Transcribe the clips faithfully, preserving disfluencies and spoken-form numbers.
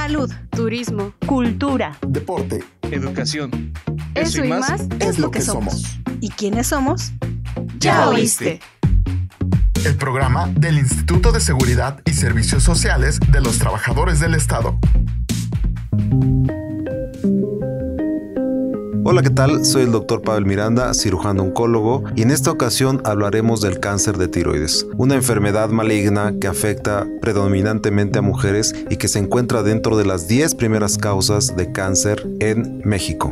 Salud, turismo, cultura, deporte, educación. Eso, Eso y más, más es lo que somos. ¿Y quiénes somos? Ya oíste. El programa del Instituto de Seguridad y Servicios Sociales de los Trabajadores del Estado. Hola, ¿qué tal? Soy el doctor Pavel Miranda, cirujano oncólogo, y en esta ocasión hablaremos del cáncer de tiroides, una enfermedad maligna que afecta predominantemente a mujeres y que se encuentra dentro de las diez primeras causas de cáncer en México.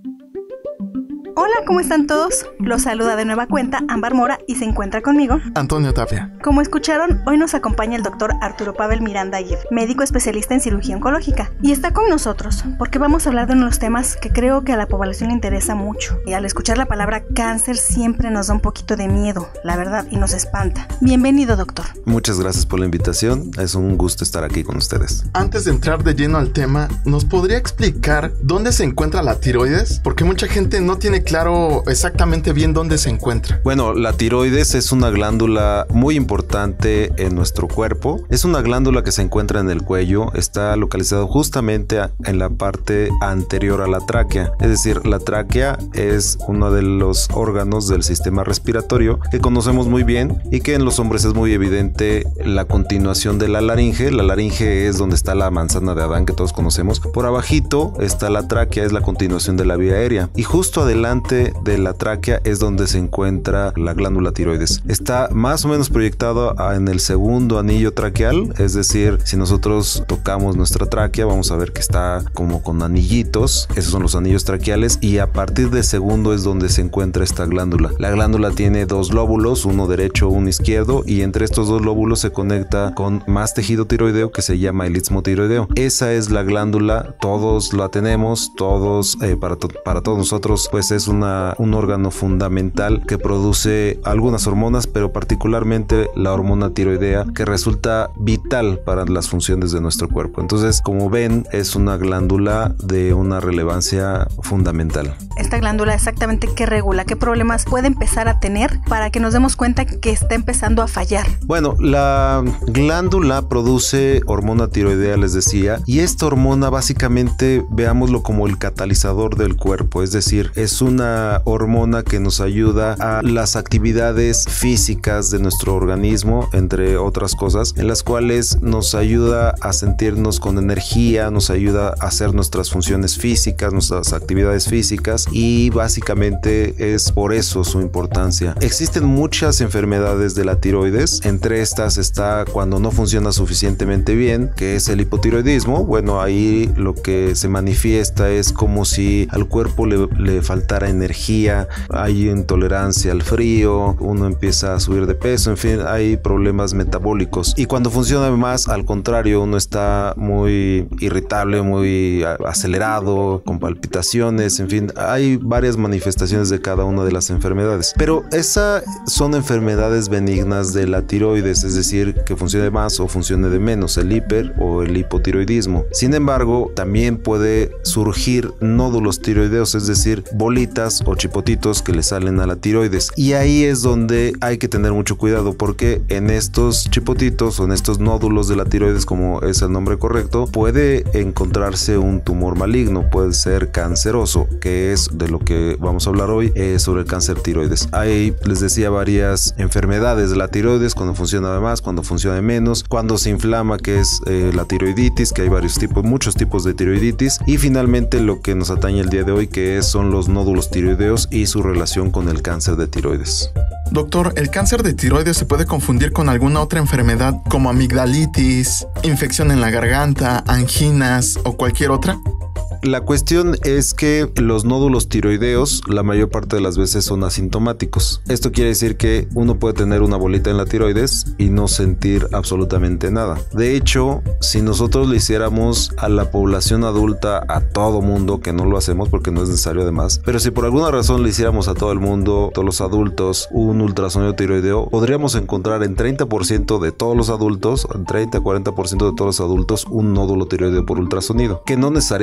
Hola, ¿cómo están todos? Los saluda de nueva cuenta Ámbar Mora y se encuentra conmigo Antonio Tapia. Como escucharon, hoy nos acompaña el doctor Arturo Pavel Miranda Aguirre, médico especialista en cirugía oncológica, y está con nosotros porque vamos a hablar de unos temas que creo que a la población le interesa mucho. Y al escuchar la palabra cáncer siempre nos da un poquito de miedo, la verdad, y nos espanta. Bienvenido, doctor. Muchas gracias por la invitación, es un gusto estar aquí con ustedes. Antes de entrar de lleno al tema, ¿nos podría explicar dónde se encuentra la tiroides? Porque mucha gente no tiene claro exactamente bien dónde se encuentra. Bueno, la tiroides es una glándula muy importante en nuestro cuerpo. Es una glándula que se encuentra en el cuello, está localizado justamente en la parte anterior a la tráquea. Es decir, la tráquea es uno de los órganos del sistema respiratorio que conocemos muy bien y que en los hombres es muy evidente la continuación de la laringe. La laringe es donde está la manzana de Adán que todos conocemos. Por abajito está la tráquea, es la continuación de la vía aérea. Y justo adelante de la tráquea es donde se encuentra la glándula tiroides. Está más o menos proyectado en el segundo anillo traqueal, es decir, si nosotros tocamos nuestra tráquea vamos a ver que está como con anillitos, esos son los anillos traqueales, y a partir del segundo es donde se encuentra esta glándula. La glándula tiene dos lóbulos, uno derecho, uno izquierdo, y entre estos dos lóbulos se conecta con más tejido tiroideo que se llama el istmo tiroideo. Esa es la glándula, todos la tenemos, todos, eh, para, to- para todos nosotros, pues es una un órgano fundamental que produce algunas hormonas, pero particularmente la hormona tiroidea, que resulta vital para las funciones de nuestro cuerpo. Entonces, como ven, es una glándula de una relevancia fundamental. Esta glándula, exactamente qué regula, qué problemas puede empezar a tener para que nos demos cuenta que está empezando a fallar. Bueno, la glándula produce hormona tiroidea, les decía, y esta hormona básicamente veámoslo como el catalizador del cuerpo, es decir, es una hormona que nos ayuda a las actividades físicas de nuestro organismo, entre otras cosas, en las cuales nos ayuda a sentirnos con energía, nos ayuda a hacer nuestras funciones físicas, nuestras actividades físicas, y básicamente es por eso su importancia. Existen muchas enfermedades de la tiroides, entre estas está cuando no funciona suficientemente bien, que es el hipotiroidismo. Bueno, ahí lo que se manifiesta es como si al cuerpo le, le faltara energía, hay intolerancia al frío, uno empieza a subir de peso, en fin, hay problemas metabólicos. Y cuando funciona más, al contrario, uno está muy irritable, muy acelerado, con palpitaciones, en fin, hay varias manifestaciones de cada una de las enfermedades. Pero esas son enfermedades benignas de la tiroides, es decir, que funcione más o funcione de menos, el hiper o el hipotiroidismo. Sin embargo, también puede surgir nódulos tiroideos, es decir, bolitas o chipotitos que le salen a la tiroides, y ahí es donde hay que tener mucho cuidado, porque en estos chipotitos o en estos nódulos de la tiroides, como es el nombre correcto, puede encontrarse un tumor maligno, puede ser canceroso, que es de lo que vamos a hablar hoy, eh, sobre el cáncer tiroides. Hay, les decía, varias enfermedades de la tiroides, cuando funciona de más, cuando funciona de menos, cuando se inflama, que es eh, la tiroiditis, que hay varios tipos, muchos tipos de tiroiditis, y finalmente lo que nos atañe el día de hoy, que es, son los nódulos tiroideos y su relación con el cáncer de tiroides. Doctor, ¿el cáncer de tiroides se puede confundir con alguna otra enfermedad como amigdalitis, infección en la garganta, anginas o cualquier otra? La cuestión es que los nódulos tiroideos la mayor parte de las veces son asintomáticos. Esto quiere decir que uno puede tener una bolita en la tiroides y no sentir absolutamente nada. De hecho, si nosotros le hiciéramos a la población adulta, a todo mundo, que no lo hacemos porque no es necesario además, pero si por alguna razón le hiciéramos a todo el mundo, todos los adultos, un ultrasonido tiroideo, podríamos encontrar en treinta por ciento de todos los adultos, en treinta a cuarenta por ciento de todos los adultos, un nódulo tiroideo por ultrasonido, que no necesariamente es palpable.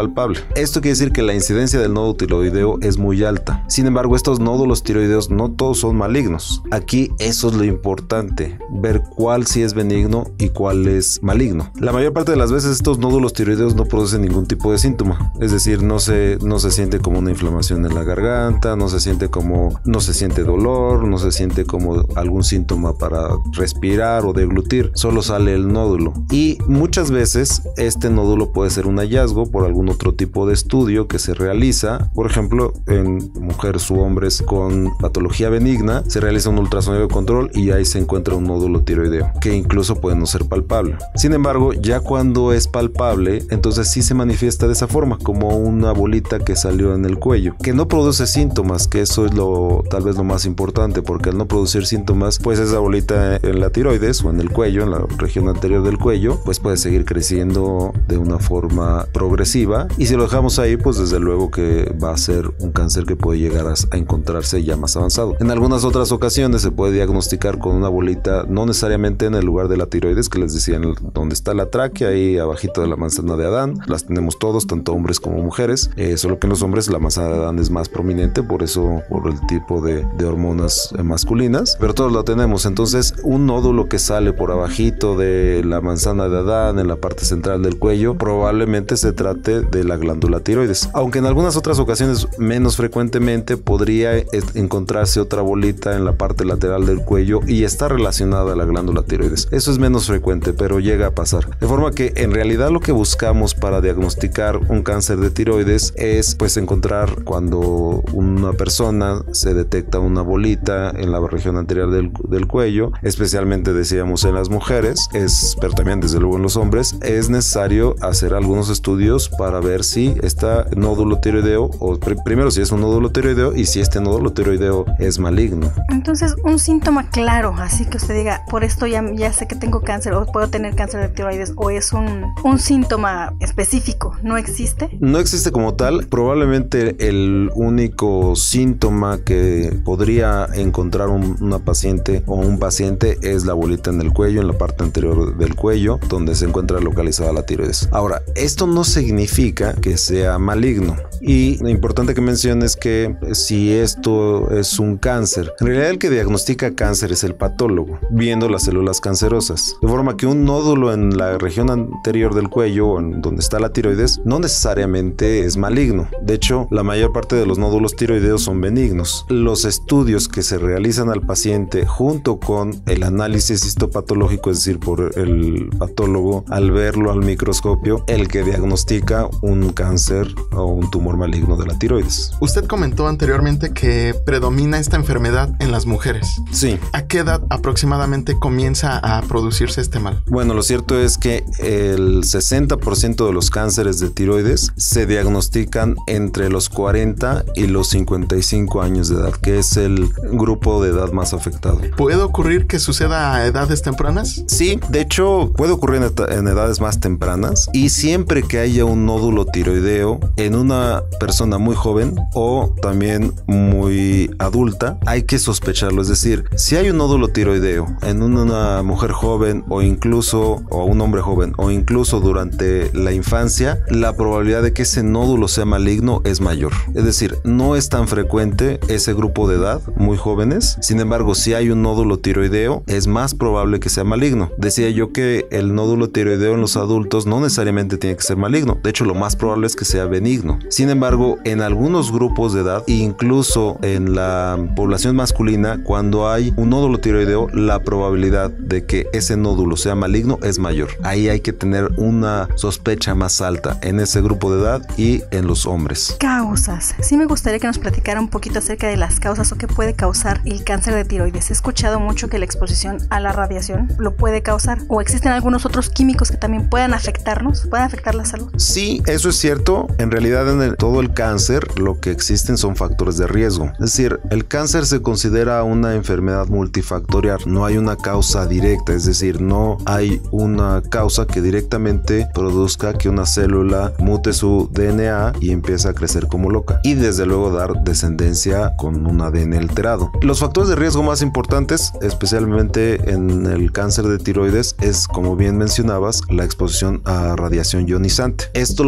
palpable. Esto quiere decir que la incidencia del nódulo tiroideo es muy alta. Sin embargo, estos nódulos tiroideos no todos son malignos. Aquí eso es lo importante, ver cuál sí es benigno y cuál es maligno. La mayor parte de las veces estos nódulos tiroideos no producen ningún tipo de síntoma, es decir, no se, no se siente como una inflamación en la garganta, no se siente como, no se siente dolor, no se siente como algún síntoma para respirar o deglutir, solo sale el nódulo. Y muchas veces este nódulo puede ser un hallazgo por algún otro tipo de estudio que se realiza, por ejemplo, en mujeres u hombres con patología benigna, se realiza un ultrasonido de control y ahí se encuentra un nódulo tiroideo, que incluso puede no ser palpable. Sin embargo, ya cuando es palpable, entonces sí se manifiesta de esa forma, como una bolita que salió en el cuello, que no produce síntomas, que eso es lo tal vez lo más importante, porque al no producir síntomas, pues esa bolita en la tiroides o en el cuello, en la región anterior del cuello, pues puede seguir creciendo de una forma progresiva, y si lo dejamos ahí, pues desde luego que va a ser un cáncer que puede llegar a, a encontrarse ya más avanzado. En algunas otras ocasiones se puede diagnosticar con una bolita, no necesariamente en el lugar de la tiroides, que les decía, en el, donde está la tráquea, ahí abajito de la manzana de Adán, las tenemos todos, tanto hombres como mujeres, eh, solo que en los hombres la manzana de Adán es más prominente, por eso, por el tipo de, de hormonas masculinas, pero todos la tenemos. Entonces, un nódulo que sale por abajito de la manzana de Adán, en la parte central del cuello, probablemente se trate de la glándula tiroides, aunque en algunas otras ocasiones, menos frecuentemente, podría encontrarse otra bolita en la parte lateral del cuello y está relacionada a la glándula tiroides. Eso es menos frecuente, pero llega a pasar. De forma que en realidad lo que buscamos para diagnosticar un cáncer de tiroides es pues encontrar cuando una persona se detecta una bolita en la región anterior del, del cuello, especialmente decíamos en las mujeres, es, pero también desde luego en los hombres, es necesario hacer algunos estudios para ver si está nódulo tiroideo, o pr primero si es un nódulo tiroideo y si este nódulo tiroideo es maligno. Entonces, un síntoma claro, así que usted diga, por esto ya, ya sé que tengo cáncer o puedo tener cáncer de tiroides, o es un, un síntoma específico, ¿no existe? No existe como tal. Probablemente el único síntoma que podría encontrar un, una paciente o un paciente es la bolita en el cuello, en la parte anterior del cuello, donde se encuentra localizada la tiroides. Ahora, esto no significa que sea maligno. Y lo importante que menciones que si esto es un cáncer, en realidad el que diagnostica cáncer es el patólogo, viendo las células cancerosas. De forma que un nódulo en la región anterior del cuello, en donde está la tiroides, no necesariamente es maligno. De hecho, la mayor parte de los nódulos tiroideos son benignos. Los estudios que se realizan al paciente junto con el análisis histopatológico, es decir, por el patólogo, al verlo al microscopio, el que diagnostica un cáncer o un tumor maligno de la tiroides. Usted comentó anteriormente que predomina esta enfermedad en las mujeres. Sí. ¿A qué edad aproximadamente comienza a producirse este mal? Bueno, lo cierto es que el sesenta por ciento de los cánceres de tiroides se diagnostican entre los cuarenta y los cincuenta y cinco años de edad, que es el grupo de edad más afectado. ¿Puede ocurrir que suceda a edades tempranas? Sí, de hecho puede ocurrir en, en edades más tempranas, y siempre que haya un nódulo tiroideo en una persona muy joven o también muy adulta, hay que sospecharlo. Es decir, si hay un nódulo tiroideo en una mujer joven o incluso o un hombre joven o incluso durante la infancia, la probabilidad de que ese nódulo sea maligno es mayor. Es decir, no es tan frecuente ese grupo de edad, muy jóvenes. Sin embargo, si hay un nódulo tiroideo, es más probable que sea maligno. Decía yo que el nódulo tiroideo en los adultos no necesariamente tiene que ser maligno. De hecho, lo más probable es que sea benigno. Sin embargo, en algunos grupos de edad, incluso en la población masculina, cuando hay un nódulo tiroideo, la probabilidad de que ese nódulo sea maligno es mayor. Ahí hay que tener una sospecha más alta en ese grupo de edad y en los hombres. Causas. Sí me gustaría que nos platicara un poquito acerca de las causas o qué puede causar el cáncer de tiroides. He escuchado mucho que la exposición a la radiación lo puede causar, o existen algunos otros químicos que también puedan afectarnos, pueden afectar la salud. Sí, eso es cierto. En realidad, en el, todo el cáncer, lo que existen son factores de riesgo. Es decir, el cáncer se considera una enfermedad multifactorial. No hay una causa directa, es decir, no hay una causa que directamente produzca que una célula mute su D N A y empiece a crecer como loca, y desde luego dar descendencia con un A D N alterado. Los factores de riesgo más importantes, especialmente en el cáncer de tiroides, es, como bien mencionabas, la exposición a radiación ionizante. Esto lo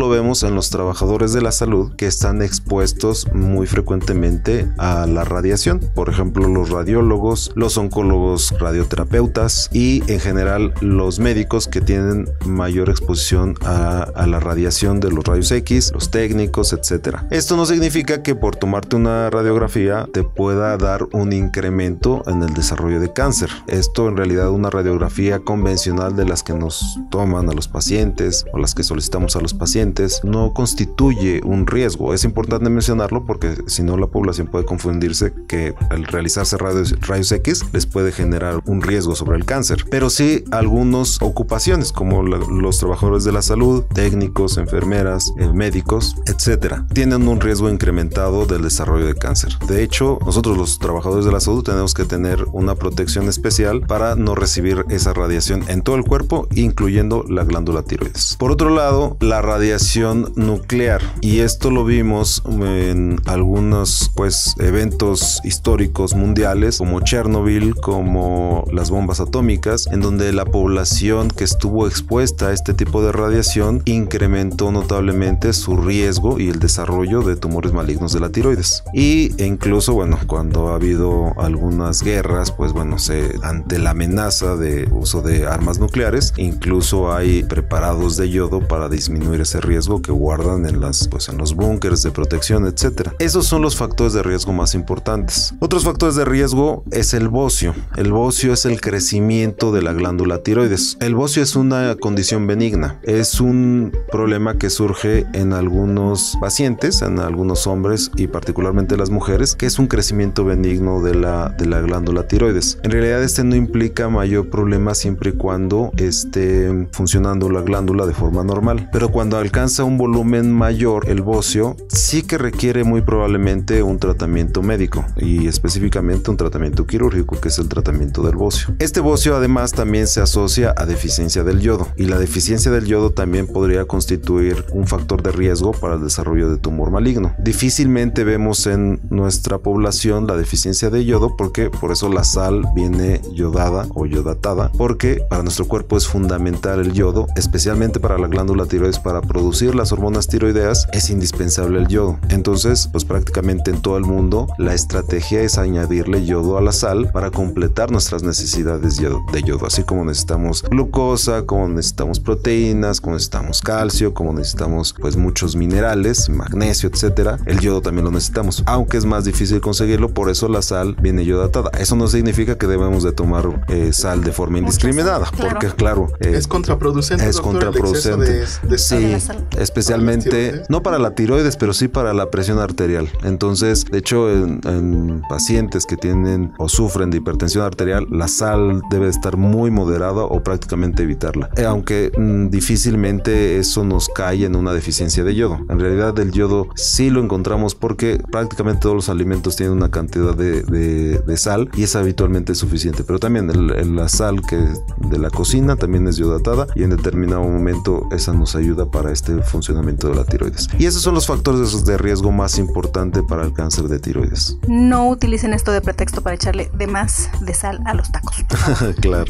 lo vemos en los trabajadores de la salud que están expuestos muy frecuentemente a la radiación. Por ejemplo, los radiólogos, los oncólogos radioterapeutas y en general los médicos que tienen mayor exposición a, a la radiación de los rayos X, los técnicos, etcétera. Esto no significa que por tomarte una radiografía te pueda dar un incremento en el desarrollo de cáncer. Esto en realidad una radiografía convencional de las que nos toman a los pacientes o las que solicitamos a los pacientes no constituye un riesgo. Es importante mencionarlo porque si no la población puede confundirse que al realizarse rayos, rayos X les puede generar un riesgo sobre el cáncer. Pero sí algunas ocupaciones como la, los trabajadores de la salud, técnicos, enfermeras, eh, médicos, etcétera, tienen un riesgo incrementado del desarrollo de cáncer. De hecho, nosotros los trabajadores de la salud tenemos que tener una protección especial para no recibir esa radiación en todo el cuerpo, incluyendo la glándula tiroides. Por otro lado, la radiación nuclear, y esto lo vimos en algunos pues eventos históricos mundiales como Chernobyl, como las bombas atómicas, en donde la población que estuvo expuesta a este tipo de radiación incrementó notablemente su riesgo y el desarrollo de tumores malignos de la tiroides. Y incluso, bueno, cuando ha habido algunas guerras, pues bueno, se, ante la amenaza de uso de armas nucleares, incluso hay preparados de yodo para disminuir ese riesgo que guardan en las, pues en los búnkers de protección, etcétera. Esos son los factores de riesgo más importantes. Otros factores de riesgo es el bocio. El bocio es el crecimiento de la glándula tiroides. El bocio es una condición benigna. Es un problema que surge en algunos pacientes, en algunos hombres y particularmente las mujeres, que es un crecimiento benigno de la, de la glándula tiroides. En realidad este no implica mayor problema siempre y cuando esté funcionando la glándula de forma normal. Pero cuando alcanza un volumen mayor, el bocio sí que requiere muy probablemente un tratamiento médico y específicamente un tratamiento quirúrgico, que es el tratamiento del bocio. Este bocio además también se asocia a deficiencia del yodo, y la deficiencia del yodo también podría constituir un factor de riesgo para el desarrollo de tumor maligno. Difícilmente vemos en nuestra población la deficiencia de yodo, porque por eso la sal viene yodada o yodatada, porque para nuestro cuerpo es fundamental el yodo, especialmente para la glándula tiroides. Para producir las hormonas tiroideas es indispensable el yodo. Entonces, pues prácticamente en todo el mundo la estrategia es añadirle yodo a la sal para completar nuestras necesidades de yodo, así como necesitamos glucosa, como necesitamos proteínas, como necesitamos calcio, como necesitamos pues muchos minerales, magnesio, etcétera. El yodo también lo necesitamos, aunque es más difícil conseguirlo, por eso la sal viene yodatada. Eso no significa que debemos de tomar eh, sal de forma indiscriminada, claro. Porque claro, eh, es contraproducente. Es doctor, contraproducente. De, de sí, especialmente para no para la tiroides, pero sí para la presión arterial. Entonces, de hecho, en, en pacientes que tienen o sufren de hipertensión arterial, la sal debe estar muy moderada o prácticamente evitarla. Eh, aunque mmm, difícilmente eso nos cae en una deficiencia de yodo. En realidad, el yodo sí lo encontramos porque prácticamente todos los alimentos tienen una cantidad de, de, de sal y es habitualmente suficiente. Pero también el, el, la sal que de la cocina también es yodatada y en determinado momento esa nos ayuda para este funcionamiento de la tiroides. Y esos son los factores de riesgo más importantes para el cáncer de tiroides. No utilicen esto de pretexto para echarle de más de sal a los tacos. Claro.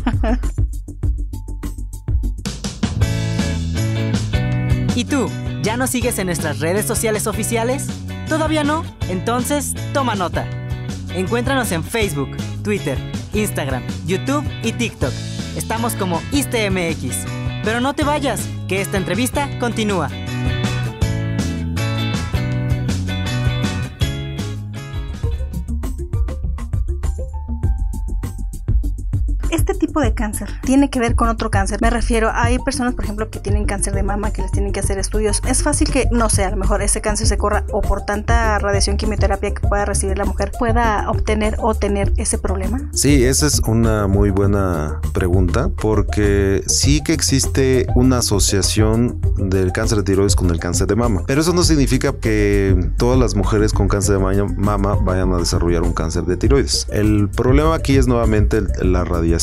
¿Y tú? ¿Ya nos sigues en nuestras redes sociales oficiales? ¿Todavía no? Entonces, toma nota. Encuéntranos en Facebook, Twitter, Instagram, YouTube y TikTok. Estamos como ISTEMX. Pero no te vayas, que esta entrevista continúa. Este tipo de cáncer tiene que ver con otro cáncer. Me refiero, hay personas, por ejemplo, que tienen cáncer de mama, que les tienen que hacer estudios. Es fácil que, no sé, a lo mejor ese cáncer se corra o por tanta radiación quimioterapia que pueda recibir la mujer, pueda obtener o tener ese problema. Sí, esa es una muy buena pregunta, porque sí que existe una asociación del cáncer de tiroides con el cáncer de mama, pero eso no significa que todas las mujeres con cáncer de mama vayan a desarrollar un cáncer de tiroides. El problema aquí es nuevamente la radiación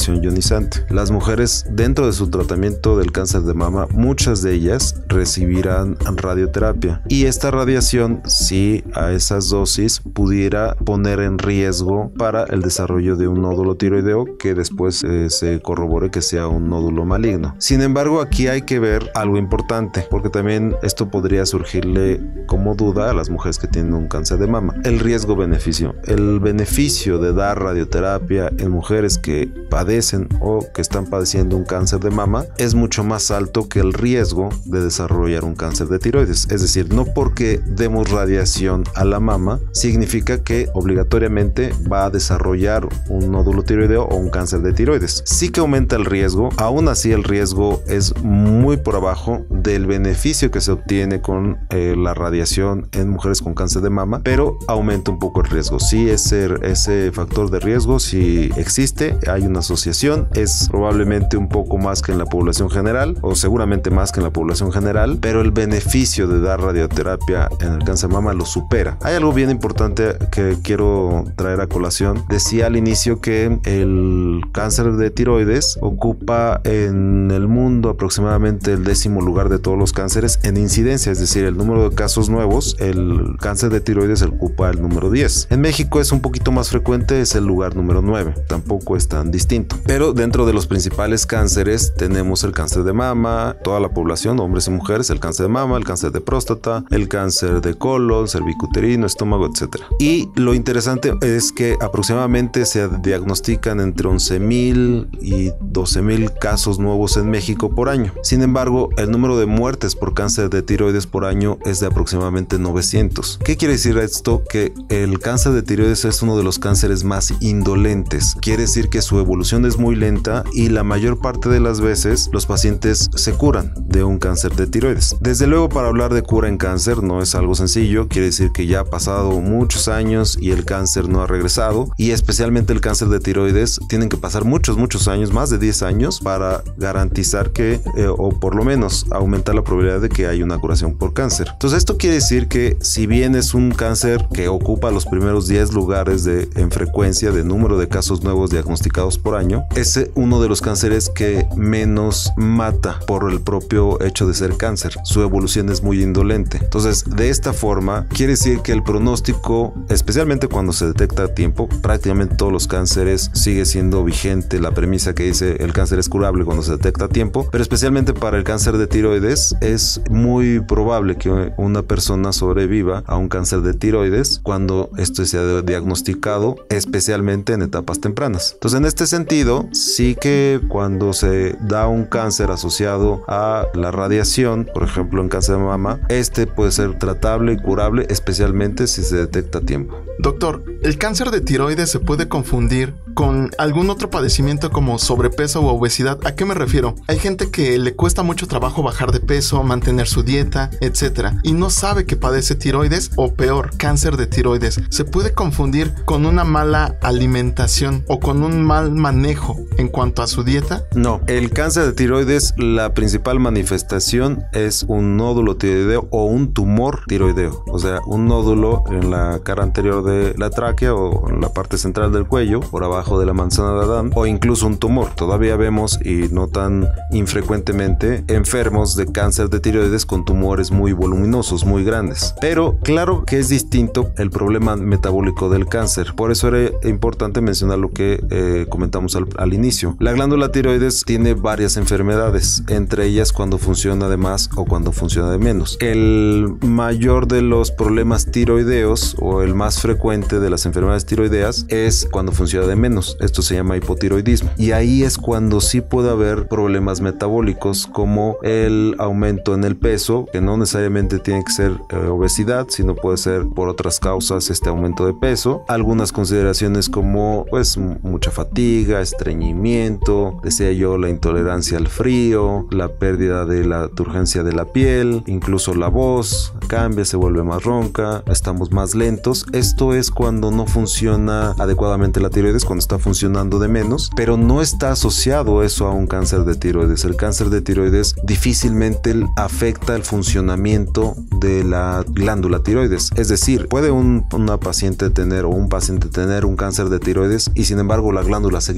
radiación ionizante. Las mujeres dentro de su tratamiento del cáncer de mama, muchas de ellas recibirán radioterapia, y esta radiación, si a esas dosis, pudiera poner en riesgo para el desarrollo de un nódulo tiroideo que después eh, se corrobore que sea un nódulo maligno. Sin embargo, aquí hay que ver algo importante, porque también esto podría surgirle como duda a las mujeres que tienen un cáncer de mama: el riesgo-beneficio. El beneficio de dar radioterapia en mujeres que padecen o que están padeciendo un cáncer de mama es mucho más alto que el riesgo de desarrollar un cáncer de tiroides. Es decir, no porque demos radiación a la mama significa que obligatoriamente va a desarrollar un nódulo tiroideo o un cáncer de tiroides. Sí que aumenta el riesgo, aún así el riesgo es muy por abajo del beneficio que se obtiene con eh, la radiación en mujeres con cáncer de mama, pero aumenta un poco el riesgo. Sí, ese, ese factor de riesgo sí existe, hay una asociación, es probablemente un poco más que en la población general, o seguramente más que en la población general, pero el beneficio de dar radioterapia en el cáncer de mama lo supera. Hay algo bien importante que quiero traer a colación. Decía al inicio que el cáncer de tiroides ocupa en el mundo aproximadamente el décimo lugar de todos los cánceres en incidencia, es decir, el número de casos nuevos, el cáncer de tiroides ocupa el número diez. En México es un poquito más frecuente, es el lugar número nueve, tampoco es tan distinto. Pero dentro de los principales cánceres tenemos el cáncer de mama, toda la población, hombres y mujeres, el cáncer de mama, el cáncer de próstata, el cáncer de colon, cervicuterino, estómago, etcétera. Y lo interesante es que aproximadamente se diagnostican entre once mil y doce mil casos nuevos en México por año. Sin embargo, el número de muertes por cáncer de tiroides por año es de aproximadamente novecientos. ¿Qué quiere decir esto? Que el cáncer de tiroides es uno de los cánceres más indolentes. Quiere decir que su evolución es muy lenta y la mayor parte de las veces los pacientes se curan de un cáncer de tiroides. Desde luego, para hablar de cura en cáncer no es algo sencillo. Quiere decir que ya ha pasado muchos años y el cáncer no ha regresado, y especialmente el cáncer de tiroides tienen que pasar muchos muchos años, más de diez años, para garantizar que eh, o por lo menos aumentar la probabilidad de que haya una curación por cáncer. Entonces esto quiere decir que si bien es un cáncer que ocupa los primeros diez lugares de, en frecuencia de número de casos nuevos diagnosticados por año, es uno de los cánceres que menos mata por el propio hecho de ser cáncer. Su evolución es muy indolente. Entonces, de esta forma, quiere decir que el pronóstico, especialmente cuando se detecta a tiempo, prácticamente todos los cánceres sigue siendo vigente la premisa que dice el cáncer es curable cuando se detecta a tiempo, pero especialmente para el cáncer de tiroides es muy probable que una persona sobreviva a un cáncer de tiroides cuando esto se ha diagnosticado, especialmente en etapas tempranas. Entonces, en este sentido, sí que cuando se da un cáncer asociado a la radiación, por ejemplo en cáncer de mama, este puede ser tratable y curable, especialmente si se detecta a tiempo. Doctor, ¿el cáncer de tiroides se puede confundir con algún otro padecimiento como sobrepeso u obesidad? ¿A qué me refiero? Hay gente que le cuesta mucho trabajo bajar de peso, mantener su dieta, etcétera, y no sabe que padece tiroides o peor, cáncer de tiroides. ¿Se puede confundir con una mala alimentación o con un mal manejo en cuanto a su dieta? No, el cáncer de tiroides, la principal manifestación es un nódulo tiroideo o un tumor tiroideo, o sea, un nódulo en la cara anterior de la tráquea o en la parte central del cuello, por abajo de la manzana de Adán, o incluso un tumor. Todavía vemos, y no tan infrecuentemente, enfermos de cáncer de tiroides con tumores muy voluminosos, muy grandes. Pero claro que es distinto el problema metabólico del cáncer. Por eso era importante mencionar lo que eh, comentamos al, al inicio. La glándula tiroides tiene varias enfermedades, entre ellas cuando funciona de más o cuando funciona de menos. El mayor de los problemas tiroideos, o el más frecuente de las enfermedades tiroideas, es cuando funciona de menos. Esto se llama hipotiroidismo, y ahí es cuando sí puede haber problemas metabólicos como el aumento en el peso, que no necesariamente tiene que ser eh, obesidad, sino puede ser por otras causas este aumento de peso. Algunas consideraciones como pues mucha fatiga, estreñimiento, decía yo, la intolerancia al frío, la pérdida de la turgencia de la piel, incluso la voz cambia, se vuelve más ronca, estamos más lentos. Esto es cuando no funciona adecuadamente la tiroides, cuando está funcionando de menos, pero no está asociado eso a un cáncer de tiroides. El cáncer de tiroides difícilmente afecta el funcionamiento de la glándula tiroides. Es decir, puede un, una paciente tener o un paciente tener un cáncer de tiroides y sin embargo la glándula seguir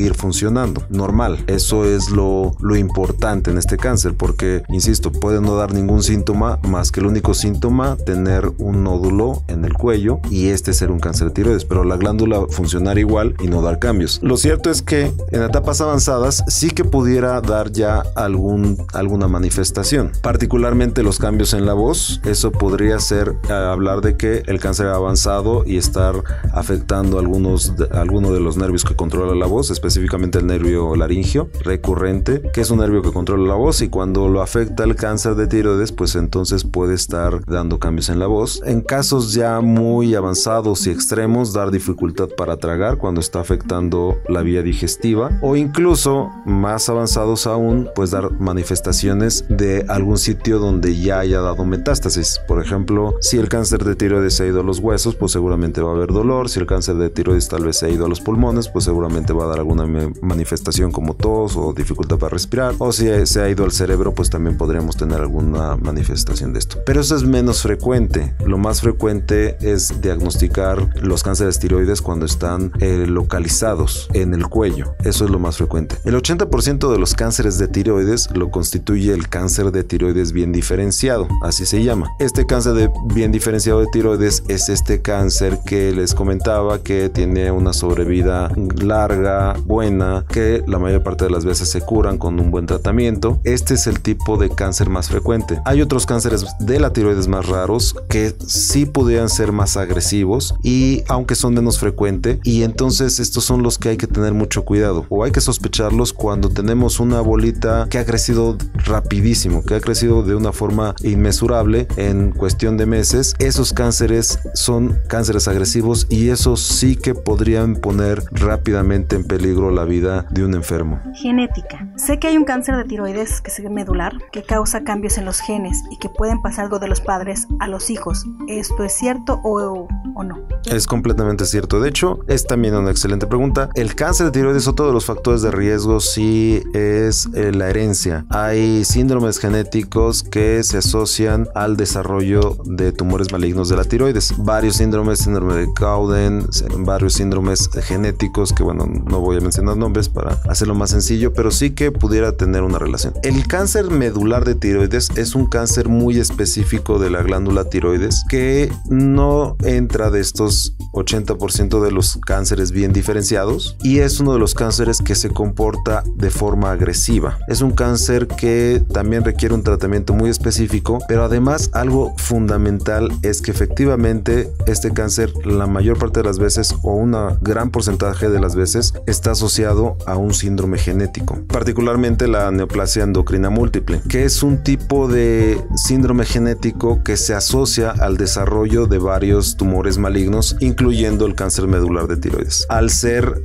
seguir funcionando normal. Eso es lo, lo importante en este cáncer, porque, insisto, puede no dar ningún síntoma más que el único síntoma, tener un nódulo en el cuello y este ser un cáncer de tiroides, pero la glándula funcionar igual y no dar cambios. Lo cierto es que en etapas avanzadas sí que pudiera dar ya algún, alguna manifestación, particularmente los cambios en la voz. Eso podría ser eh, hablar de que el cáncer ha avanzado y estar afectando algunos de, alguno de los nervios que controla la voz, específicamente el nervio laringio recurrente, que es un nervio que controla la voz, y cuando lo afecta el cáncer de tiroides, pues entonces puede estar dando cambios en la voz. En casos ya muy avanzados y extremos, dar dificultad para tragar cuando está afectando la vía digestiva, o incluso más avanzados aún, pues dar manifestaciones de algún sitio donde ya haya dado metástasis. Por ejemplo, si el cáncer de tiroides se ha ido a los huesos, pues seguramente va a haber dolor. Si el cáncer de tiroides tal vez se ha ido a los pulmones, pues seguramente va a dar alguna manifestación como tos o dificultad para respirar. O si se ha ido al cerebro, pues también podríamos tener alguna manifestación de esto. Pero eso es menos frecuente. Lo más frecuente es diagnosticar los cánceres tiroides cuando están eh, localizados en el cuello. Eso es lo más frecuente. El ochenta por ciento de los cánceres de tiroides lo constituye el cáncer de tiroides bien diferenciado, así se llama. Este cáncer de bien diferenciado de tiroides es este cáncer que les comentaba que tiene una sobrevida larga, buena, que la mayor parte de las veces se curan con un buen tratamiento. Este es el tipo de cáncer más frecuente. Hay otros cánceres de la tiroides más raros que sí podrían ser más agresivos, y aunque son menos frecuentes, y entonces estos son los que hay que tener mucho cuidado, o hay que sospecharlos cuando tenemos una bolita que ha crecido rapidísimo, que ha crecido de una forma inmesurable en cuestión de meses. Esos cánceres son cánceres agresivos y esos sí que podrían poner rápidamente en peligro la vida de un enfermo. Genética. Sé que hay un cáncer de tiroides que es medular, que causa cambios en los genes y que pueden pasar algo de los padres a los hijos. ¿Esto es cierto o, o no? Es completamente cierto. De hecho, es también una excelente pregunta. El cáncer de tiroides, otro de los factores de riesgo, sí es eh, la herencia. Hay síndromes genéticos que se asocian al desarrollo de tumores malignos de la tiroides. Varios síndromes, síndrome de Cowden, varios síndromes genéticos que, bueno, no voy a mencionar nombres para hacerlo más sencillo, pero sí que pudiera tener una relación. El cáncer medular de tiroides es un cáncer muy específico de la glándula tiroides que no entra de estos ochenta por ciento de los cánceres bien diferenciados, y es uno de los cánceres que se comporta de forma agresiva. Es un cáncer que también requiere un tratamiento muy específico, pero además algo fundamental es que efectivamente este cáncer la mayor parte de las veces, o una gran porcentaje de las veces, está asociado a un síndrome genético, particularmente la neoplasia endocrina múltiple, que es un tipo de síndrome genético que se asocia al desarrollo de varios tumores malignos, incluyendo el cáncer medular de tiroides. Al ser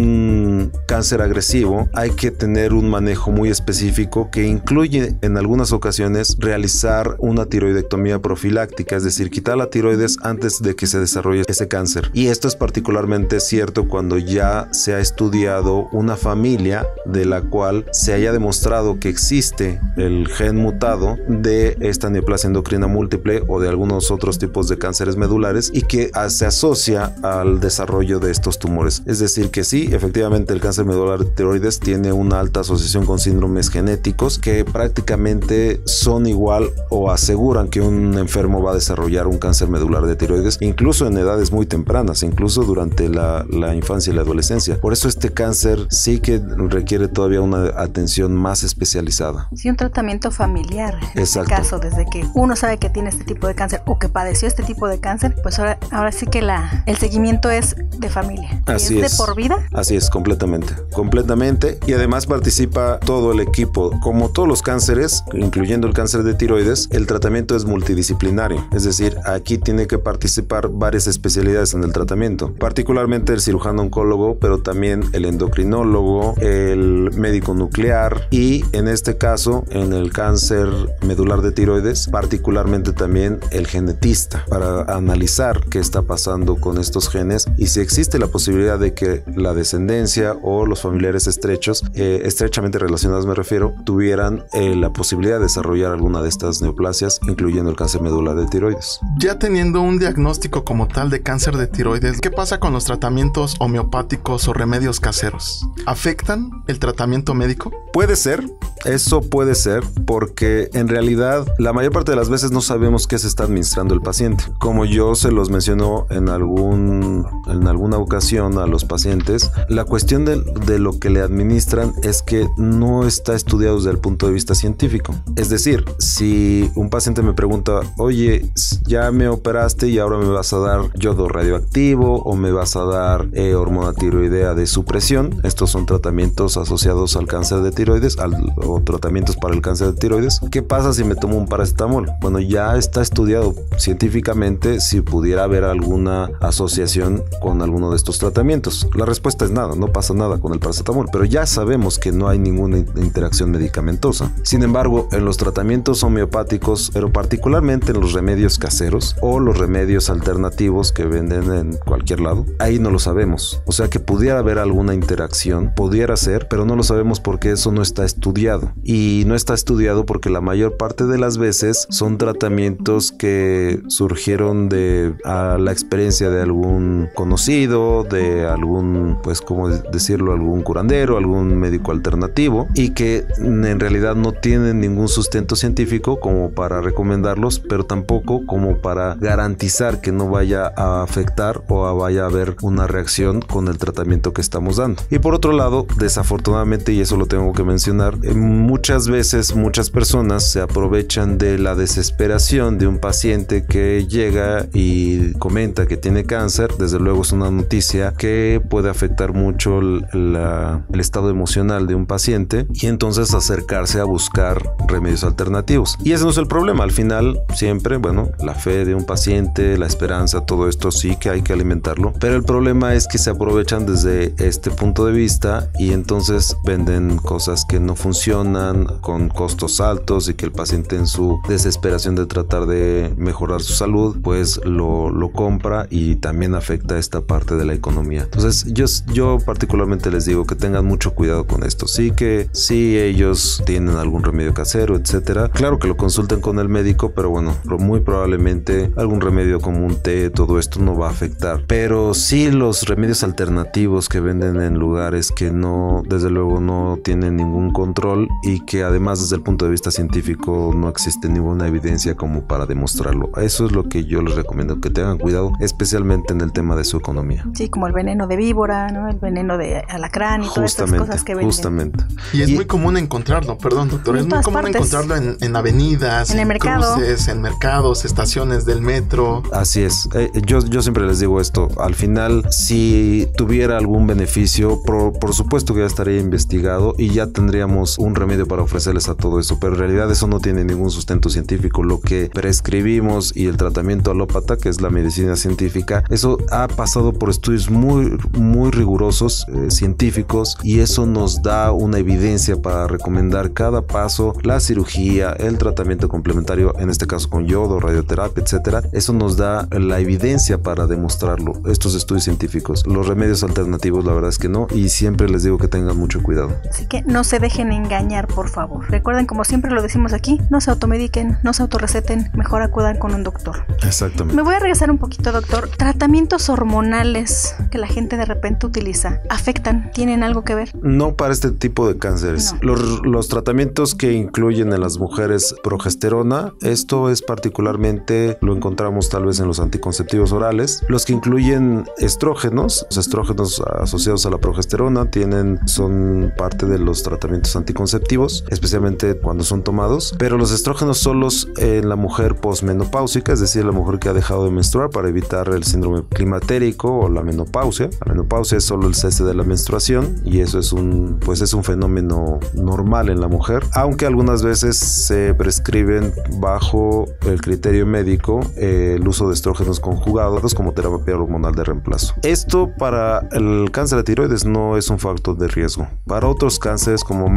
un cáncer agresivo, hay que tener un manejo muy específico que incluye en algunas ocasiones realizar una tiroidectomía profiláctica, es decir, quitar la tiroides antes de que se desarrolle ese cáncer. Y esto es particularmente cierto cuando ya se ha estudiado una familia de la cual se haya demostrado que existe el gen mutado de esta neoplasia endocrina múltiple o de algunos otros tipos de cánceres medulares, y que se asocia al desarrollo de estos tumores. Es decir, que sí, efectivamente el cáncer medular de tiroides tiene una alta asociación con síndromes genéticos que prácticamente son igual o aseguran que un enfermo va a desarrollar un cáncer medular de tiroides, incluso en edades muy tempranas, incluso durante la, la infancia y la adolescencia. Por eso este cáncer sí que requiere todavía una atención más especializada. Sí, un tratamiento familiar. En Exacto. este caso, desde que uno sabe que tiene este tipo de cáncer o que padeció este tipo de cáncer, pues ahora, ahora sí que la, el seguimiento es de familia. Así ¿Es, es. de por vida? Así es, completamente. Completamente. Y además participa todo el equipo. Como todos los cánceres, incluyendo el cáncer de tiroides, el tratamiento es multidisciplinario. Es decir, aquí tiene que participar varias especialidades en el tratamiento. Particularmente el cirujano oncólogo, pero también el endocrinólogo, el médico nuclear y, en este caso, en el cáncer medular de tiroides, particularmente también el genetista, para analizar qué está pasando con estos genes y si existe la posibilidad de que la descendencia o los familiares estrechos, eh, estrechamente relacionados me refiero, tuvieran eh, la posibilidad de desarrollar alguna de estas neoplasias, incluyendo el cáncer medular de tiroides. Ya teniendo un diagnóstico como tal de cáncer de tiroides, ¿qué pasa con los tratamientos homeopáticos o remedios caseros caseros afectan el tratamiento médico? Puede ser, eso puede ser, porque en realidad la mayor parte de las veces no sabemos qué se está administrando el paciente. Como yo se los menciono en algún en alguna ocasión a los pacientes, la cuestión de, de lo que le administran es que no está estudiado desde el punto de vista científico. Es decir, si un paciente me pregunta, oye, ya me operaste y ahora me vas a dar yodo radioactivo o me vas a dar eh, hormona tiroidea de supresión, estos son tratamientos asociados al cáncer de tiroides al, o tratamientos para el cáncer de tiroides. ¿Qué pasa si me tomo un paracetamol? Bueno, ya está estudiado científicamente si pudiera haber alguna asociación con alguno de estos tratamientos. La respuesta es nada, no pasa nada con el paracetamol, pero ya sabemos que no hay ninguna interacción medicamentosa. Sin embargo, en los tratamientos homeopáticos, pero particularmente en los remedios caseros o los remedios alternativos que venden en cualquier lado, ahí no lo sabemos. O sea que pudiera haber alguna interacción, pudiera ser, pero no lo sabemos porque eso no está estudiado. Y no está estudiado porque la mayor parte de las veces son tratamientos que surgieron de a la experiencia de algún conocido, de algún, pues como decirlo, algún curandero, algún médico alternativo, y que en realidad no tienen ningún sustento científico como para recomendarlos, pero tampoco como para garantizar que no vaya a afectar o vaya a haber una reacción con el tratamiento que estamos dando. Y por otro lado, desafortunadamente, y eso lo tengo que mencionar, muchas veces muchas personas se aprovechan de la desesperación de un paciente que llega y comenta que tiene cáncer. Desde luego es una noticia que puede afectar mucho la, el estado emocional de un paciente, y entonces acercarse a buscar remedios alternativos. Y ese no es el problema. Al final, siempre, bueno, la fe de un paciente, la esperanza, todo esto sí que hay que alimentarlo, pero el problema es que se aprovechan desde este punto de vista y entonces venden cosas que no funcionan con costos altos, y que el paciente, en su desesperación de tratar de mejorar su salud, pues lo, lo compra, y también afecta esta parte de la economía. Entonces yo, yo particularmente les digo que tengan mucho cuidado con esto. Sí que si ellos tienen algún remedio casero, etcétera, claro que lo consulten con el médico, pero bueno, muy probablemente algún remedio como un té, todo esto no va a afectar. Pero sí los remedios alternativos que venden en lugares que no, desde luego no tienen ningún control, y que además desde el punto de vista científico no existe ninguna evidencia como para demostrarlo. Eso es lo que yo les recomiendo, que tengan cuidado, especialmente en el tema de su economía. Sí, como el veneno de víbora, ¿no? El veneno de alacrán y todas estas cosas que venden. Justamente. Y es y, muy común encontrarlo, perdón doctor, es muy común partes. encontrarlo en, en avenidas, en, en mercado. cruces, en mercados, estaciones del metro. Así es. Eh, yo, yo siempre les digo esto, al final, si tuviera algún beneficio, por, por supuesto que ya estaría investigado y ya tendríamos un remedio para ofrecerles a todo eso, pero en realidad eso no tiene ningún sustento científico. Lo que prescribimos y el tratamiento alópata, que es la medicina científica, eso ha pasado por estudios muy, muy rigurosos, eh, científicos, y eso nos da una evidencia para recomendar cada paso, la cirugía, el tratamiento complementario, en este caso con yodo, radioterapia, etcétera. Eso nos da la evidencia para demostrarlo, estos estudios científicos. Los remedios alternativos, la verdad es que no, y siempre les digo que tengan mucho cuidado. Así que no se dejen engañar, por favor. Recuerden, como siempre lo decimos aquí, no se automediquen, no se autorreceten, mejor acudan con un doctor. Exactamente. Me voy a regresar un poquito, doctor. Tratamientos hormonales que la gente de repente utiliza, ¿afectan? ¿Tienen algo que ver? No para este tipo de cánceres. No. Los, los tratamientos que incluyen en las mujeres progesterona, esto es particularmente, lo encontramos tal vez en los anticonceptivos orales. Los que incluyen estrógenos, los estrógenos asociados a la progesterona tienen, son parte de los tratamientos anticonceptivos, especialmente cuando son tomados, pero los estrógenos solos en la mujer posmenopáusica, es decir, la mujer que ha dejado de menstruar, para evitar el síndrome climatérico o la menopausia. La menopausia es solo el cese de la menstruación, y eso es un, pues es un fenómeno normal en la mujer, aunque algunas veces se prescriben bajo el criterio médico eh, el uso de estrógenos conjugados como terapia hormonal de reemplazo. Esto para el cáncer de tiroides no es un factor de riesgo. Para otros cánceres como mama y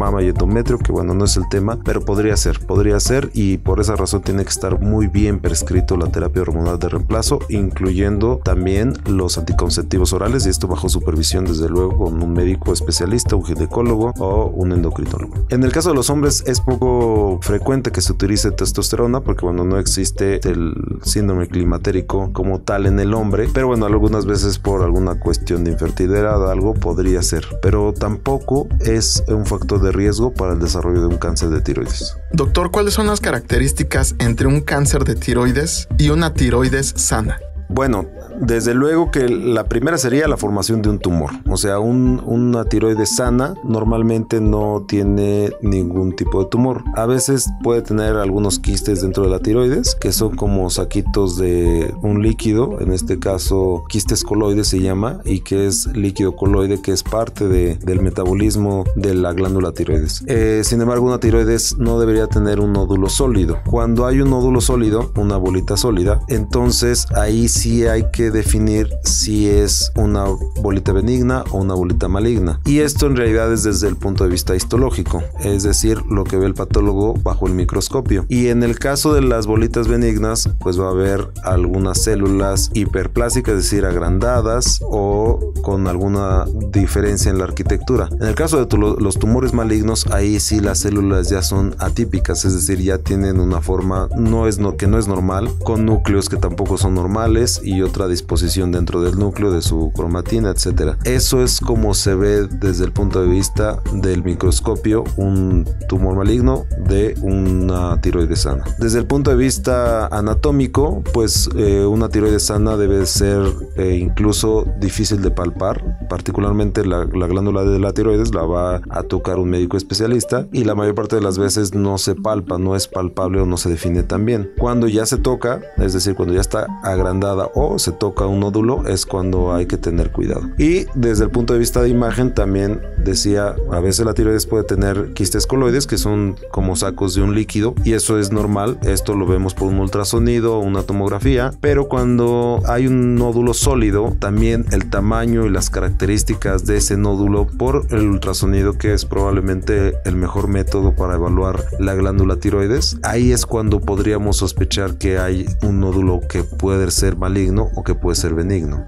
endometrio, que bueno, no es el tema, pero podría ser, podría ser, y por esa razón tiene que estar muy bien prescrito la terapia hormonal de reemplazo, incluyendo también los anticonceptivos orales, y esto bajo supervisión desde luego con un médico especialista, un ginecólogo o un endocrinólogo. En el caso de los hombres es poco frecuente que se utilice testosterona porque bueno, no existe el síndrome climatérico como tal en el hombre, pero bueno, algunas veces por alguna cuestión de infertilidad algo podría ser, pero tampoco es un factor de riesgo para el desarrollo de un cáncer de tiroides. Doctor, ¿cuáles son las características entre un cáncer de tiroides y una tiroides sana? Bueno, desde luego que la primera sería la formación de un tumor. O sea, un, una tiroides sana normalmente no tiene ningún tipo de tumor. A veces puede tener algunos quistes dentro de la tiroides, que son como saquitos de un líquido, en este caso quistes coloides se llama, y que es líquido coloide, que es parte de, del metabolismo de la glándula tiroides. Eh, sin embargo, una tiroides no debería tener un nódulo sólido. Cuando hay un nódulo sólido, una bolita sólida, entonces ahí sí hay que definir si es una bolita benigna o una bolita maligna, y esto en realidad es desde el punto de vista histológico, es decir, lo que ve el patólogo bajo el microscopio. Y en el caso de las bolitas benignas, pues va a haber algunas células hiperplásicas, es decir, agrandadas o con alguna diferencia en la arquitectura. En el caso de tu los tumores malignos, ahí sí las células ya son atípicas, es decir, ya tienen una forma no es no, que no es normal, con núcleos que tampoco son normales y otra disposición dentro del núcleo de su cromatina, etcétera. Eso es como se ve desde el punto de vista del microscopio un tumor maligno de una tiroides sana. Desde el punto de vista anatómico, pues eh, una tiroides sana debe ser eh, incluso difícil de palpar, particularmente la, la glándula de la tiroides la va a tocar un médico especialista, y la mayor parte de las veces no se palpa, no es palpable o no se define tan bien. Cuando ya se toca, es decir, cuando ya está agrandada o se toca un nódulo, es cuando hay que tener cuidado. Y desde el punto de vista de imagen también decía, a veces la tiroides puede tener quistes coloides, que son como sacos de un líquido, y eso es normal, esto lo vemos por un ultrasonido o una tomografía, pero cuando hay un nódulo sólido, también el tamaño y las características de ese nódulo por el ultrasonido, que es probablemente el mejor método para evaluar la glándula tiroides, ahí es cuando podríamos sospechar que hay un nódulo que puede ser maligno o que puede ser benigno.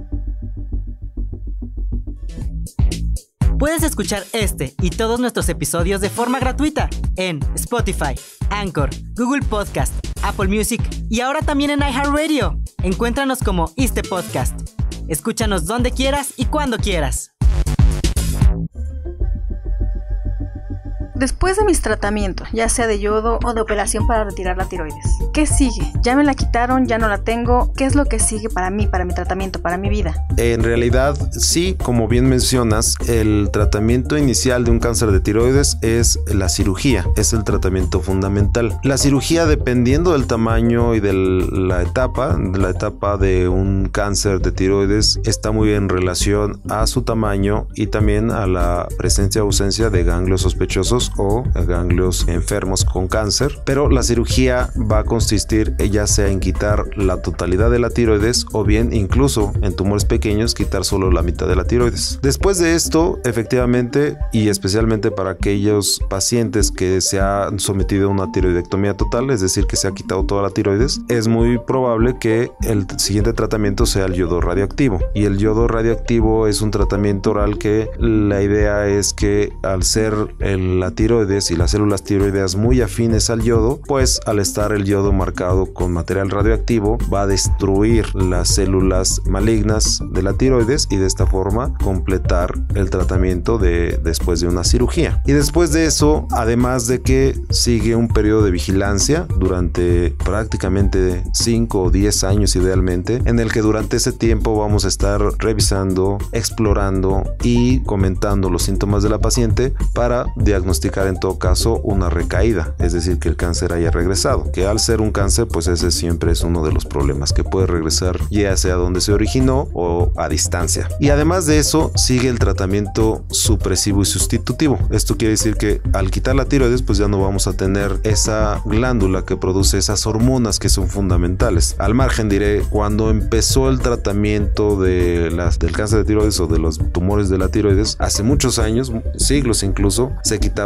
Puedes escuchar este y todos nuestros episodios de forma gratuita en Spotify, Anchor, Google Podcast, Apple Music y ahora también en iHeartRadio. Encuéntranos como Iste Podcast. Escúchanos donde quieras y cuando quieras. Después de mis tratamientos, ya sea de yodo o de operación para retirar la tiroides, ¿qué sigue? ¿Ya me la quitaron? ¿Ya no la tengo? ¿Qué es lo que sigue para mí, para mi tratamiento, para mi vida? En realidad, sí, como bien mencionas, el tratamiento inicial de un cáncer de tiroides es la cirugía, es el tratamiento fundamental. La cirugía, dependiendo del tamaño y de la etapa, de la etapa de un cáncer de tiroides, está muy en relación a su tamaño y también a la presencia o ausencia de ganglios sospechosos o ganglios enfermos con cáncer, pero la cirugía va a consistir ya sea en quitar la totalidad de la tiroides o bien incluso en tumores pequeños quitar solo la mitad de la tiroides. Después de esto, efectivamente, y especialmente para aquellos pacientes que se han sometido a una tiroidectomía total, es decir, que se ha quitado toda la tiroides, es muy probable que el siguiente tratamiento sea el yodo radioactivo, y el yodo radioactivo es un tratamiento oral que la idea es que al ser el, la tiroides y las células tiroideas muy afines al yodo, pues al estar el yodo marcado con material radioactivo va a destruir las células malignas de la tiroides y de esta forma completar el tratamiento de después de una cirugía. Y después de eso, además de que sigue un periodo de vigilancia durante prácticamente cinco o diez años idealmente, en el que durante ese tiempo vamos a estar revisando, explorando y comentando los síntomas de la paciente para diagnosticar en todo caso una recaída, es decir, que el cáncer haya regresado, que al ser un cáncer pues ese siempre es uno de los problemas, que puede regresar ya sea donde se originó o a distancia. Y además de eso sigue el tratamiento supresivo y sustitutivo. Esto quiere decir que al quitar la tiroides pues ya no vamos a tener esa glándula que produce esas hormonas que son fundamentales. Al margen diré, cuando empezó el tratamiento de las, del cáncer de tiroides o de los tumores de la tiroides hace muchos años, siglos incluso, se quitaba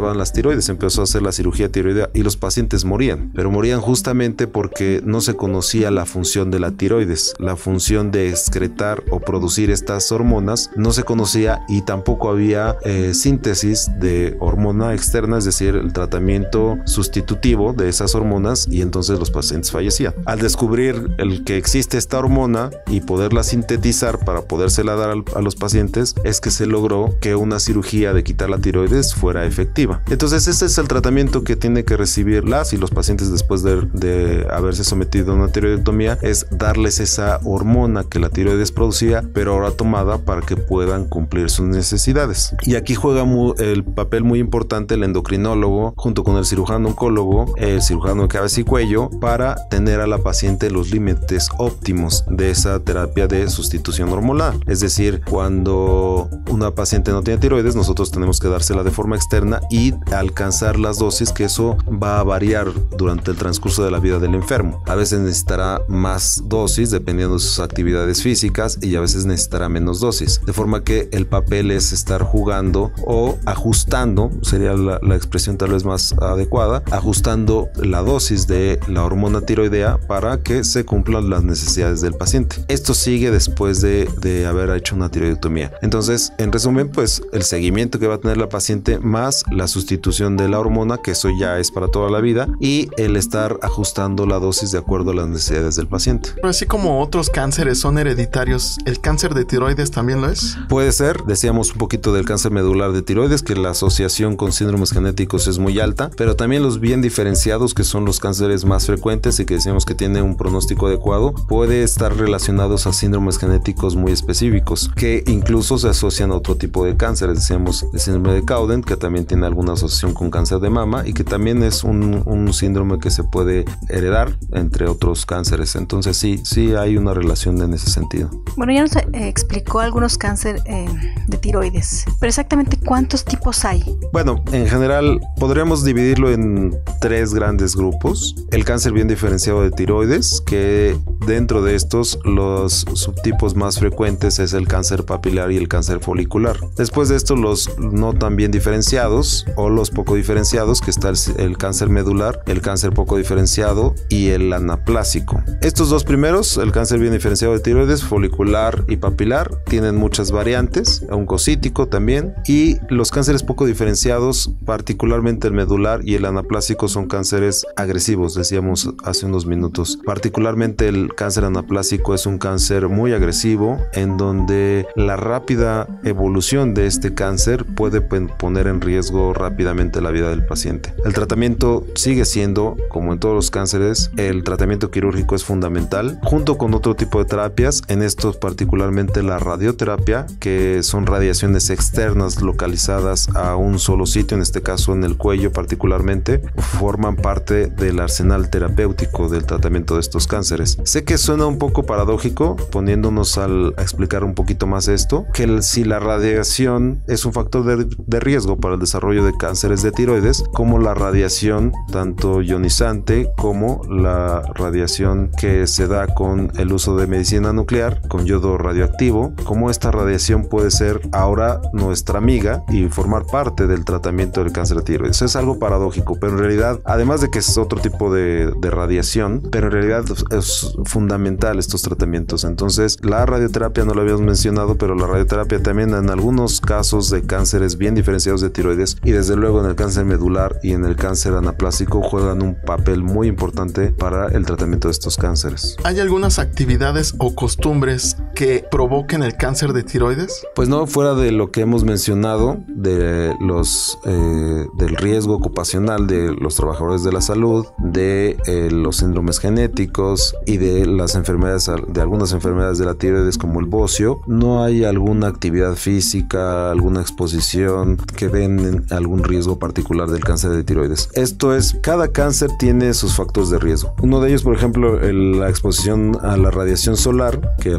acababan las tiroides, se empezó a hacer la cirugía tiroidea y los pacientes morían, pero morían justamente porque no se conocía la función de la tiroides, la función de excretar o producir estas hormonas no se conocía y tampoco había eh, síntesis de hormona externa, es decir, el tratamiento sustitutivo de esas hormonas, y entonces los pacientes fallecían. Al descubrir el que existe esta hormona y poderla sintetizar para podérsela dar al, a los pacientes, es que se logró que una cirugía de quitar la tiroides fuera efectiva. Entonces ese es el tratamiento que tiene que recibir las y los pacientes después de, de haberse sometido a una tiroidectomía, es darles esa hormona que la tiroides producía, pero ahora tomada para que puedan cumplir sus necesidades. Y aquí juega muy, el papel muy importante el endocrinólogo junto con el cirujano oncólogo, el cirujano de cabeza y cuello, para tener a la paciente los límites óptimos de esa terapia de sustitución hormonal. Es decir, cuando una paciente no tiene tiroides, nosotros tenemos que dársela de forma externa y alcanzar las dosis, que eso va a variar durante el transcurso de la vida del enfermo. A veces necesitará más dosis dependiendo de sus actividades físicas y a veces necesitará menos dosis, de forma que el papel es estar jugando o ajustando, sería la, la expresión tal vez más adecuada, ajustando la dosis de la hormona tiroidea para que se cumplan las necesidades del paciente. Esto sigue después de, de haber hecho una tiroidectomía. Entonces, en resumen, pues el seguimiento que va a tener la paciente más la sustitución de la hormona, que eso ya es para toda la vida, y el estar ajustando la dosis de acuerdo a las necesidades del paciente. Pero así como otros cánceres son hereditarios, ¿el cáncer de tiroides también lo es? Puede ser. Decíamos un poquito del cáncer medular de tiroides, que la asociación con síndromes genéticos es muy alta, pero también los bien diferenciados, que son los cánceres más frecuentes y que decíamos que tiene un pronóstico adecuado, puede estar relacionados a síndromes genéticos muy específicos, que incluso se asocian a otro tipo de cánceres. Decíamos el síndrome de Cowden, que también tiene alguna asociación con cáncer de mama y que también es un, un síndrome que se puede heredar entre otros cánceres. Entonces sí, sí hay una relación en ese sentido. Bueno, ya nos eh, explicó algunos cánceres eh, de tiroides, pero exactamente ¿cuántos tipos hay? Bueno, en general podríamos dividirlo en tres grandes grupos. El cáncer bien diferenciado de tiroides, que dentro de estos los subtipos más frecuentes es el cáncer papilar y el cáncer folicular. Después de esto los no tan bien diferenciados o los poco diferenciados, que está el, el cáncer medular, el cáncer poco diferenciado y el anaplásico. Estos dos primeros, el cáncer bien diferenciado de tiroides, folicular y papilar, tienen muchas variantes, oncocítico también, y los cánceres poco diferenciados, particularmente el medular y el anaplásico, son cánceres agresivos, decíamos hace unos minutos. Particularmente el cáncer anaplásico es un cáncer muy agresivo, en donde la rápida evolución de este cáncer puede poner en riesgo rápidamente la vida del paciente. El tratamiento sigue siendo, como en todos los cánceres, el tratamiento quirúrgico es fundamental, junto con otro tipo de terapias, en estos particularmente la radioterapia, que son radiaciones externas localizadas a un solo sitio, en este caso en el cuello particularmente, forman parte del arsenal terapéutico del tratamiento de estos cánceres. Sé que suena un poco paradójico, poniéndonos al, a explicar un poquito más esto, que el, si la radiación es un factor de, de riesgo para el desarrollo de cánceres de tiroides, como la radiación tanto ionizante como la radiación que se da con el uso de medicina nuclear, con yodo radioactivo, como esta radiación puede ser ahora nuestra amiga y formar parte del tratamiento del cáncer de tiroides. Es algo paradójico, pero en realidad, además de que es otro tipo de, de radiación, pero en realidad es fundamental estos tratamientos. Entonces, la radioterapia no lo habíamos mencionado, pero la radioterapia también en algunos casos de cánceres bien diferenciados de tiroides, y desde luego en el cáncer medular y en el cáncer anaplásico, juegan un papel muy importante para el tratamiento de estos cánceres. ¿Hay algunas actividades o costumbres que provoquen el cáncer de tiroides? Pues no, fuera de lo que hemos mencionado de los eh, del riesgo ocupacional de los trabajadores de la salud, de eh, los síndromes genéticos y de las enfermedades, de algunas enfermedades de la tiroides como el bocio, no hay alguna actividad física, alguna exposición que den algún riesgo particular del cáncer de tiroides. Esto es, cada cáncer tiene sus factores de riesgo. Uno de ellos, por ejemplo, el, la exposición a la radiación solar, que al final es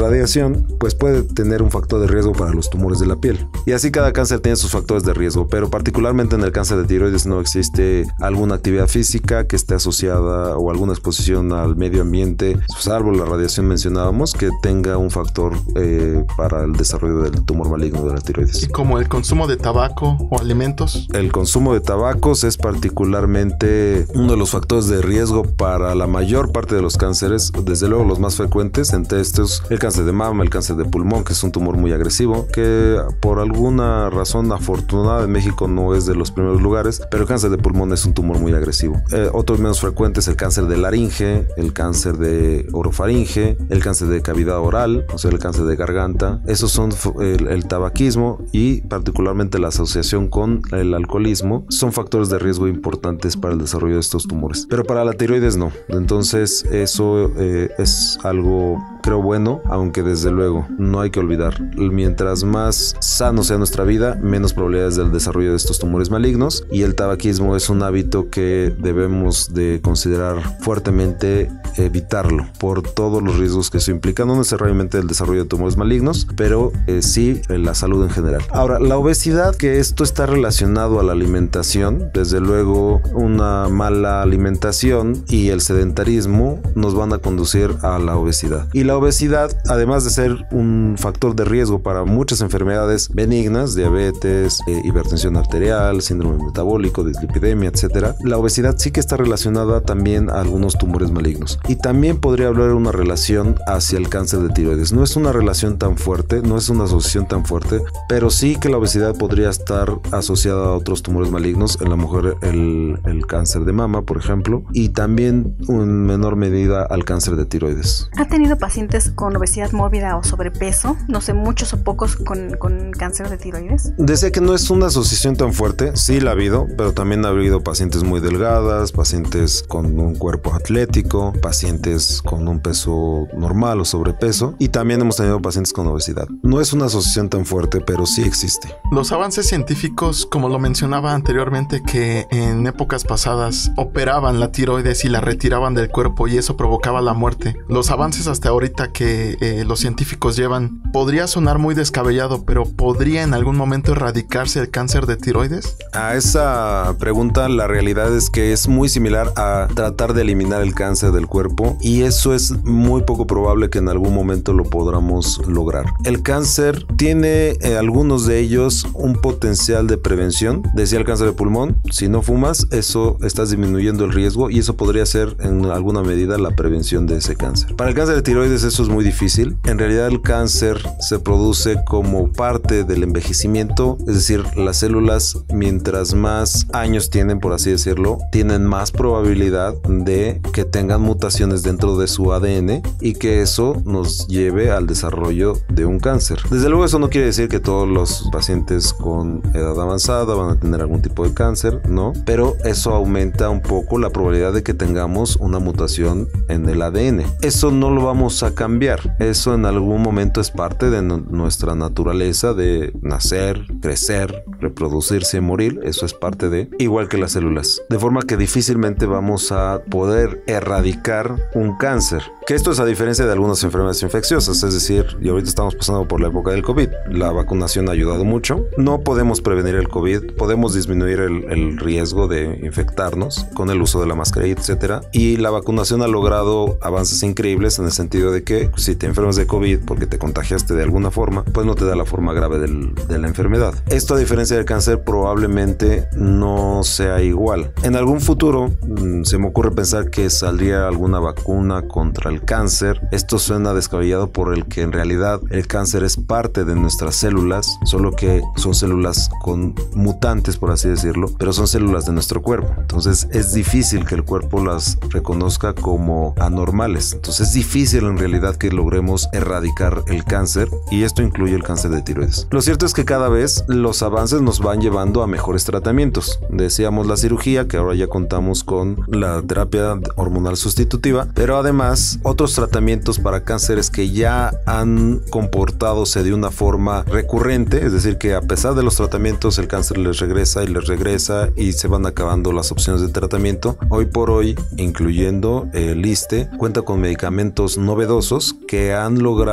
radiación, pues puede tener un factor de riesgo para los tumores de la piel. Y así cada cáncer tiene sus factores de riesgo, pero particularmente en el cáncer de tiroides no existe alguna actividad física que esté asociada o alguna exposición al medio ambiente, salvo la radiación mencionábamos, que tenga un factor eh, para el desarrollo del tumor maligno de la tiroides. ¿Y como el consumo de tabaco o alimentos? El consumo de tabacos es particularmente uno de los factores de riesgo para la mayor parte de los cánceres, desde luego los más frecuentes, entre estos el cáncer de mama, el cáncer de pulmón, que es un tumor muy agresivo, que por alguna razón afortunada en México no es de los primeros lugares, pero el cáncer de pulmón es un tumor muy agresivo. Eh, otros menos frecuentes, el cáncer de laringe, el cáncer de orofaringe, el cáncer de cavidad oral, o sea, el cáncer de garganta. Esos son el, el tabaquismo y particularmente la asociación con el alcoholismo son factores de riesgo importantes para el desarrollo de estos tumores. Pero para la tiroides no. Entonces eso eh, es algo, creo, bueno, aunque desde luego no hay que olvidar, mientras más sano sea nuestra vida, menos probabilidades del desarrollo de estos tumores malignos, y el tabaquismo es un hábito que debemos de considerar fuertemente evitarlo por todos los riesgos que eso implica, no necesariamente el desarrollo de tumores malignos, pero eh, sí la salud en general. Ahora, la obesidad, que esto está relacionado a la alimentación, desde luego una mala alimentación y el sedentarismo nos van a conducir a la obesidad. Y la obesidad, además de ser un factor de riesgo para muchas enfermedades benignas, diabetes, eh, hipertensión arterial, síndrome metabólico, dislipidemia, etcétera, la obesidad sí que está relacionada también a algunos tumores malignos. Y también podría haber una relación hacia el cáncer de tiroides. No es una relación tan fuerte, no es una asociación tan fuerte, pero sí que la obesidad podría estar asociada a otros tumores malignos, en la mujer el, el cáncer de mama, por ejemplo, y también en menor medida al cáncer de tiroides. ¿Ha tenido pacientes con obesidad mórbida o sobrepeso? No sé, muchos o pocos con, con cáncer de tiroides. Decía que no es una asociación tan fuerte, sí la ha habido, pero también ha habido pacientes muy delgadas, pacientes con un cuerpo atlético, pacientes con un peso normal o sobrepeso, y también hemos tenido pacientes con obesidad. No es una asociación tan fuerte, pero sí existe. Los avances científicos, como lo mencionaba anteriormente, que en épocas pasadas operaban la tiroides y la retiraban del cuerpo y eso provocaba la muerte. Los avances hasta ahorita que eh, los científicos llevan, podría sonar muy descabellado, pero ¿podría en algún momento erradicarse el cáncer de tiroides? A esa pregunta la realidad es que es muy similar a tratar de eliminar el cáncer del cuerpo, y eso es muy poco probable que en algún momento lo podamos lograr. El cáncer tiene eh, algunos de ellos un potencial de prevención. Decía el cáncer de pulmón, si no fumas, eso estás disminuyendo el riesgo y eso podría ser en alguna medida la prevención de ese cáncer. Para el cáncer de tiroides eso es muy difícil. En realidad el cáncer se produce como parte del envejecimiento, es decir, las células mientras más años tienen, por así decirlo, tienen más probabilidad de que tengan mutaciones dentro de su A D N y que eso nos lleve al desarrollo de un cáncer. Desde luego eso no quiere decir que todos los pacientes con edad avanzada van a tener algún tipo de cáncer, ¿no? Pero eso aumenta un poco la probabilidad de que tengamos una mutación en el A D N. Eso no lo vamos a cambiar. Eso en algún momento es parte de no- nuestra naturaleza de nacer, crecer, reproducirse y morir. Eso es parte de, igual que las células. De forma que difícilmente vamos a poder erradicar un cáncer. Que esto es a diferencia de algunas enfermedades infecciosas, es decir, y ahorita estamos pasando por la época del COVID. La vacunación ha ayudado mucho. No podemos prevenir el COVID, podemos disminuir el, el riesgo de infectarnos con el uso de la mascarilla, etcétera. Y la vacunación ha logrado avances increíbles en el sentido de que si te enfermas de COVID porque te contagiaste de alguna forma, pues no te da la forma grave del, de la enfermedad. Esto, a diferencia del cáncer, probablemente no sea igual. En algún futuro mmm, se me ocurre pensar que saldría alguna vacuna contra el cáncer. Esto suena descabellado por el que en realidad el cáncer es parte de nuestras células, solo que son células con mutantes, por así decirlo, pero son células de nuestro cuerpo. Entonces es difícil que el cuerpo las reconozca como anormales. Entonces es difícil en realidad que logremos erradicar el cáncer, y esto incluye el cáncer de tiroides. Lo cierto es que cada vez los avances nos van llevando a mejores tratamientos. Decíamos la cirugía, que ahora ya contamos con la terapia hormonal sustitutiva, pero además otros tratamientos para cánceres que ya han comportadose de una forma recurrente, es decir, que a pesar de los tratamientos el cáncer les regresa y les regresa y se van acabando las opciones de tratamiento. Hoy por hoy, incluyendo el ISSSTE, cuenta con medicamentos novedosos que han logrado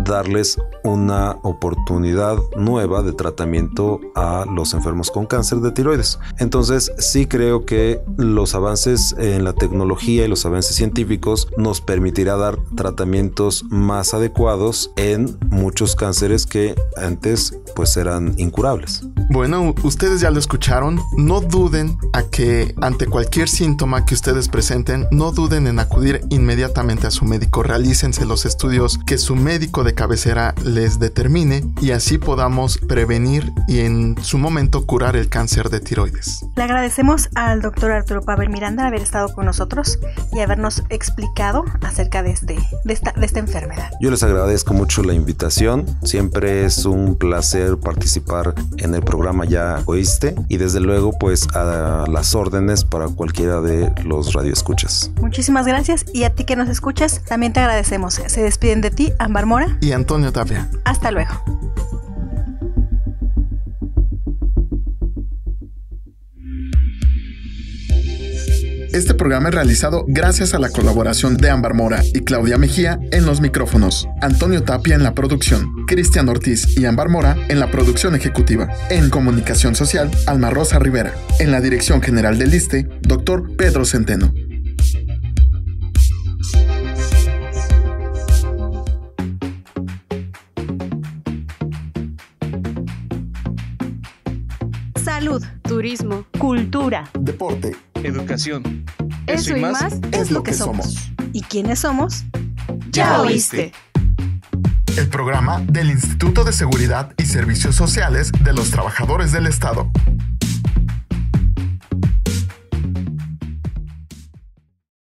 darles una oportunidad nueva de tratamiento a los enfermos con cáncer de tiroides. Entonces sí creo que los avances en la tecnología y los avances científicos nos permitirá dar tratamientos más adecuados en muchos cánceres que antes pues eran incurables. Bueno, ustedes ya lo escucharon. No duden a que ante cualquier síntoma que ustedes presenten, no duden en acudir inmediatamente a su médico. Realícense los estudios que su médico de cabecera les determine y así podamos prevenir y en su momento curar el cáncer de tiroides. Le agradecemos al doctor Arturo Pavel Miranda haber estado con nosotros y habernos explicado acerca de, este, de, esta, de esta enfermedad. Yo les agradezco mucho la invitación. Siempre es un placer participar en el programa Ya Oíste y desde luego pues a las órdenes para cualquiera de los radioescuchas. Muchísimas gracias y a ti que nos escuchas también te agradecemos. Se despiden de ti Ámbar Mora y Antonio Tapia. Hasta luego. Este programa es realizado gracias a la colaboración de Ámbar Mora y Claudia Mejía en los micrófonos, Antonio Tapia en la producción, Cristian Ortiz y Ámbar Mora en la producción ejecutiva. En comunicación social, Alma Rosa Rivera. En la dirección general del ISSSTE, doctor Pedro Centeno. Salud, turismo, cultura, deporte, educación. Eso y más es lo que somos. ¿Y quiénes somos? Ya oíste. El programa del Instituto de Seguridad y Servicios Sociales de los Trabajadores del Estado.